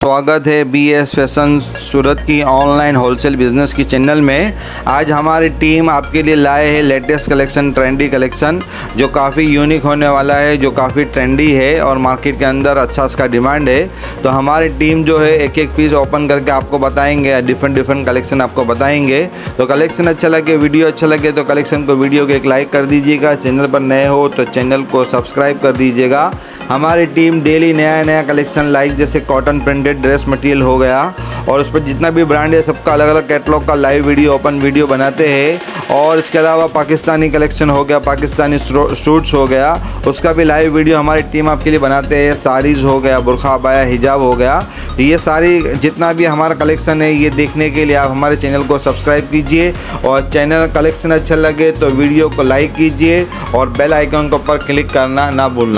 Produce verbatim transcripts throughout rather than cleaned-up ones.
स्वागत है B S fashion Surat की ऑनलाइन होलसेल बिज़नेस की चैनल में। आज हमारी टीम आपके लिए लाए है लेटेस्ट कलेक्शन, ट्रेंडी कलेक्शन जो काफ़ी यूनिक होने वाला है, जो काफ़ी ट्रेंडी है और मार्केट के अंदर अच्छा इसका डिमांड है। तो हमारी टीम जो है एक एक पीस ओपन करके आपको बताएंगे, डिफरेंट डिफरेंट कलेक्शन आपको बताएंगे। तो कलेक्शन अच्छा लगे, वीडियो अच्छा लगे तो कलेक्शन को वीडियो को एक लाइक कर दीजिएगा। चैनल पर नए हो तो चैनल को सब्सक्राइब कर दीजिएगा। हमारी टीम डेली नया नया कलेक्शन लाइक जैसे कॉटन प्रिंटेड ड्रेस मटेरियल हो गया और उस पर जितना भी ब्रांड है सबका अलग अलग कैटलॉग का लाइव वीडियो, ओपन वीडियो बनाते हैं। और इसके अलावा पाकिस्तानी कलेक्शन हो गया, पाकिस्तानी सूट्स हो गया, उसका भी लाइव वीडियो हमारी टीम आपके लिए बनाते हैं। साड़ीज़ हो गया, बुरखा, अबाया, हिजाब हो गया, ये सारी जितना भी हमारा कलेक्शन है ये देखने के लिए आप हमारे चैनल को सब्सक्राइब कीजिए और चैनल कलेक्शन अच्छा लगे तो वीडियो को लाइक कीजिए और बेल आइकन के ऊपर क्लिक करना ना भूलना।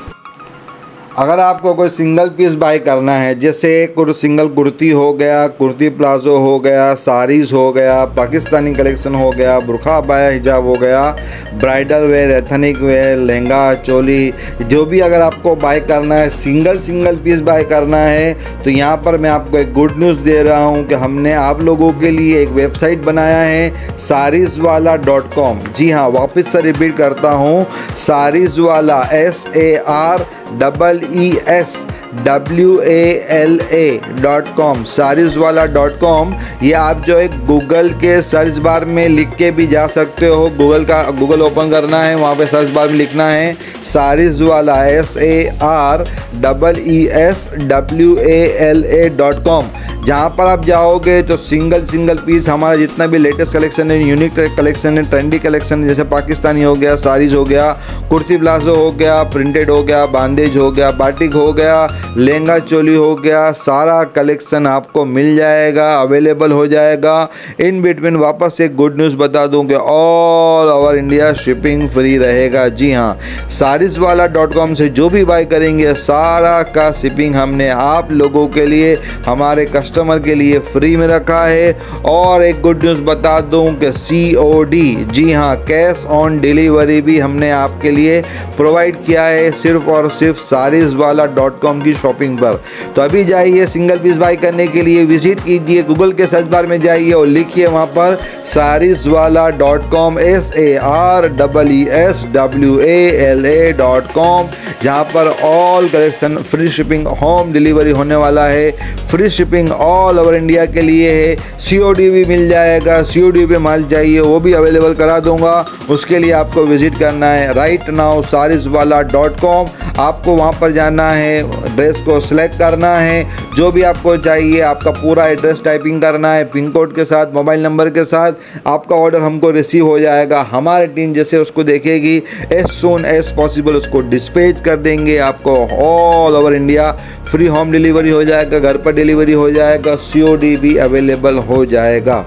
अगर आपको कोई सिंगल पीस बाय करना है, जैसे सिंगल कुर्ती हो गया, कुर्ती प्लाजो हो गया, साड़ीज़ हो गया, पाकिस्तानी कलेक्शन हो गया, बुरखा, अबाया, हिजाब हो गया, bridal wear, ethnic wear, lehenga, choli, जो भी अगर आपको बाय करना है, सिंगल सिंगल पीस बाय करना है तो यहाँ पर मैं आपको एक गुड न्यूज़ दे रहा हूँ कि हमने आप लोगों के लिए एक वेबसाइट बनाया है सारीज़ वाला डॉट कॉम। जी हाँ, वापस से रिपीट करता हूँ, सारीज़ वाला, S A R double E S W A L A dot com, sarees वाला डॉट कॉम। ये आप जो है गूगल के सर्च बार में लिख के भी जा सकते हो। गूगल का गूगल ओपन करना है, वहाँ पे सर्च बार में लिखना है सारीज़ वाला, S A R double E S W A L A dot com. जहाँ पर आप जाओगे तो सिंगल सिंगल पीस हमारा जितना भी लेटेस्ट कलेक्शन है, यूनिक कलेक्शन है, ट्रेंडी कलेक्शन है, जैसे पाकिस्तानी हो गया, साड़ीज़ हो गया, कुर्ती प्लाजो हो गया, प्रिंटेड हो गया, बांदेज हो गया, बाटिक हो गया, लहंगा चोली हो गया, सारा कलेक्शन आपको मिल जाएगा, अवेलेबल हो जाएगा। इन बिटवीन वापस एक गुड न्यूज़ बता दूं कि all over India shipping free रहेगा। जी हाँ, सारीज़ वाला डॉट कॉम से जो भी बाय करेंगे सारा का शिपिंग हमने आप लोगों के लिए, हमारे कस्टमर के लिए फ्री में रखा है। और एक गुड न्यूज़ बता दूं कि सी ओ डी, जी हाँ, कैश ऑन डिलीवरी भी हमने आपके लिए प्रोवाइड किया है, सिर्फ और सिर्फ सारीज़ वाला डॉट कॉम की शॉपिंग पर। तो अभी जाइए सिंगल पीस बाय करने के लिए विजिट कीजिए, गूगल के सर्च बार में जाइए और लिखिए वहाँ पर सारीज़ वाला dot com, S A R double E S W A L A dot com, जहाँ पर all collection free shipping, home delivery होने वाला है, free shipping all over India के लिए है। सी ओ डी भी मिल जाएगा, सी ओ डी पे माल चाहिए वो भी अवेलेबल करा दूंगा, उसके लिए आपको विजिट करना है राइट नाउ सारीज़ वाला डॉट कॉम। आपको वहाँ पर जाना है, ड्रेस को सिलेक्ट करना है, जो भी आपको चाहिए, आपका पूरा एड्रेस टाइपिंग करना है पिन कोड के साथ, मोबाइल नंबर के साथ, आपका ऑर्डर हमको रिसीव हो जाएगा। हमारी टीम जैसे उसको देखेगी एज सून एज पॉसिबल उसको डिस्पैच कर देंगे। आपको all over India free home delivery हो जाएगा, घर पर डिलीवरी हो जाएगा, सी ओ डी भी अवेलेबल हो जाएगा।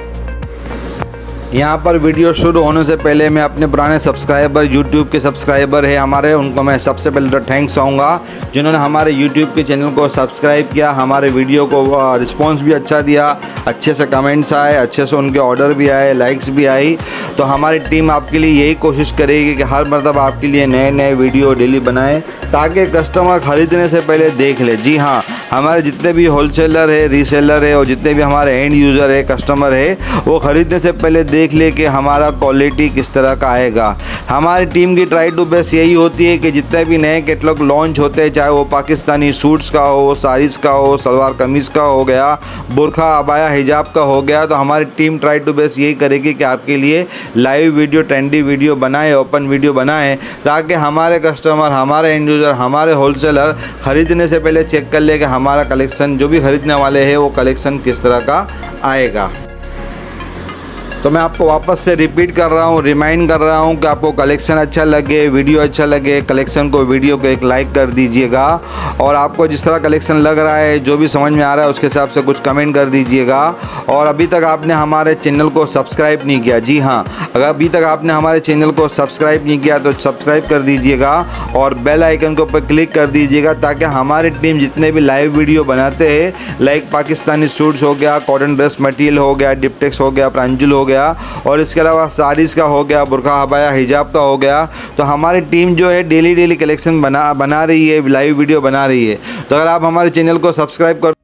यहाँ पर वीडियो शुरू होने से पहले मैं अपने पुराने सब्सक्राइबर, यूट्यूब के सब्सक्राइबर है हमारे, उनको मैं सबसे पहले तो थैंक्स कहूँगा जिन्होंने हमारे यूट्यूब के चैनल को सब्सक्राइब किया, हमारे वीडियो को रिस्पांस भी अच्छा दिया, अच्छे से कमेंट्स आए, अच्छे से उनके ऑर्डर भी आए, लाइक्स भी आई। तो हमारी टीम आपके लिए यही कोशिश करेगी कि हर मरतबा आपके लिए नए नए वीडियो डेली बनाए ताकि कस्टमर ख़रीदने से पहले देख ले। जी हाँ, हमारे जितने भी होलसेलर है, रीसेलर है और जितने भी हमारे एंड यूज़र है, कस्टमर है, वो ख़रीदने से पहले देख ले कि हमारा क्वालिटी किस तरह का आएगा। हमारी टीम की ट्राई टू बेस्ट यही होती है कि जितने भी नए कैटलॉग लॉन्च होते हैं, चाहे वो पाकिस्तानी सूट्स का हो, साड़ीज़ का हो, सलवार कमीज़ का हो गया, बुरखा, अबाया, हिजाब का हो गया, तो हमारी टीम ट्राई टू बेस्ट यही करेगी कि आपके लिए लाइव वीडियो, ट्रेंडी वीडियो बनाए, ओपन वीडियो बनाएं ताकि हमारे कस्टमर, हमारे एंड यूज़र, हमारे होलसेलर ख़रीदने से पहले चेक कर ले कि हमारा कलेक्शन, जो भी ख़रीदने वाले हैं वो कलेक्शन किस तरह का आएगा। तो मैं आपको वापस से रिपीट कर रहा हूँ, रिमाइंड कर रहा हूँ कि आपको कलेक्शन अच्छा लगे, वीडियो अच्छा लगे, कलेक्शन को, वीडियो को एक लाइक कर दीजिएगा और आपको जिस तरह कलेक्शन लग रहा है, जो भी समझ में आ रहा है उसके हिसाब से कुछ कमेंट कर दीजिएगा। और अभी तक आपने हमारे चैनल को सब्सक्राइब नहीं किया, जी हाँ, अगर अभी तक आपने हमारे चैनल को सब्सक्राइब नहीं किया तो सब्सक्राइब कर दीजिएगा और बेल आइकन के ऊपर क्लिक कर दीजिएगा ताकि हमारी टीम जितने भी लाइव वीडियो बनाते हैं, लाइक पाकिस्तानी सूट्स हो गया, कॉटन ड्रेस मटेरियल हो गया, डिप्टेक्स हो गया, प्रांजुल हो गया, और इसके अलावा साड़ीज़ का हो गया, बुरखा, अबाया, हिजाब का हो गया, तो हमारी टीम जो है डेली डेली कलेक्शन बना बना रही है, लाइव वीडियो बना रही है। तो अगर आप हमारे चैनल को सब्सक्राइब कर